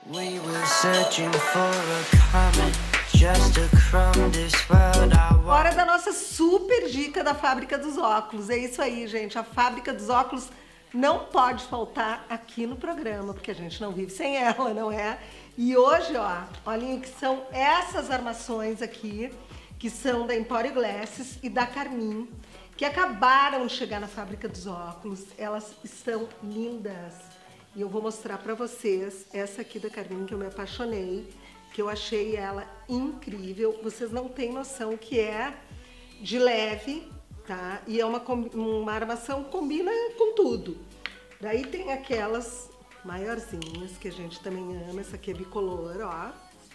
We were searching for a comet, just a crumb this world I want. Hora da nossa super dica da Fábrica dos Óculos. É isso aí, gente. A Fábrica dos Óculos não pode faltar aqui no programa, porque a gente não vive sem ela, não é? E hoje, ó, olhem o que são essas armações aqui, que são da Emporio Glasses e da Carmin, que acabaram de chegar na Fábrica dos Óculos. Elas estão lindas. E eu vou mostrar pra vocês essa aqui da Carmin, que eu me apaixonei, que eu achei ela incrível. Vocês não têm noção que é de leve, tá? E é uma armação que combina com tudo. Daí tem aquelas maiorzinhas, que a gente também ama. Essa aqui é bicolor, ó.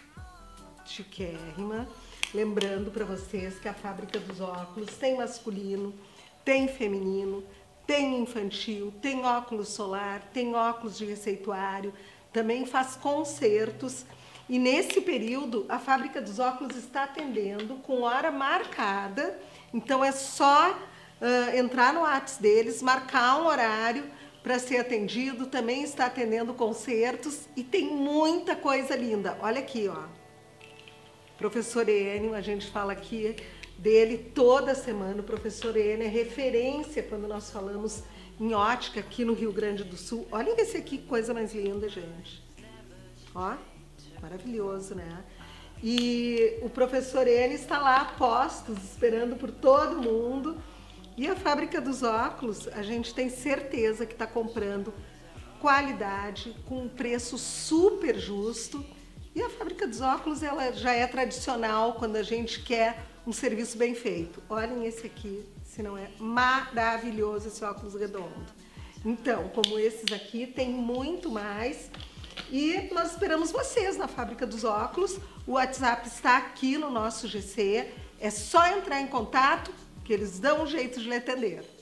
Chiquérrima. Lembrando pra vocês que a Fábrica dos Óculos tem masculino, tem feminino, tem infantil, tem óculos solar, tem óculos de receituário, também faz concertos. E nesse período, a Fábrica dos Óculos está atendendo com hora marcada. Então é só entrar no WhatsApp deles, marcar um horário para ser atendido. Também está atendendo concertos e tem muita coisa linda. Olha aqui, ó. Professor Enio, a gente fala aqui dele toda semana. O professor Enio é referência quando nós falamos em ótica aqui no Rio Grande do Sul. Olhem esse aqui, que coisa mais linda, gente. Ó, maravilhoso, né? E o professor Enio está lá a postos, esperando por todo mundo. E a Fábrica dos Óculos, a gente tem certeza que está comprando qualidade, com um preço super justo. E a Fábrica dos Óculos, ela já é tradicional quando a gente quer um serviço bem feito. Olhem esse aqui, se não é maravilhoso esse óculos redondo. Então, como esses aqui, tem muito mais. E nós esperamos vocês na Fábrica dos Óculos. O WhatsApp está aqui no nosso GC. É só entrar em contato que eles dão um jeito de lhe atender.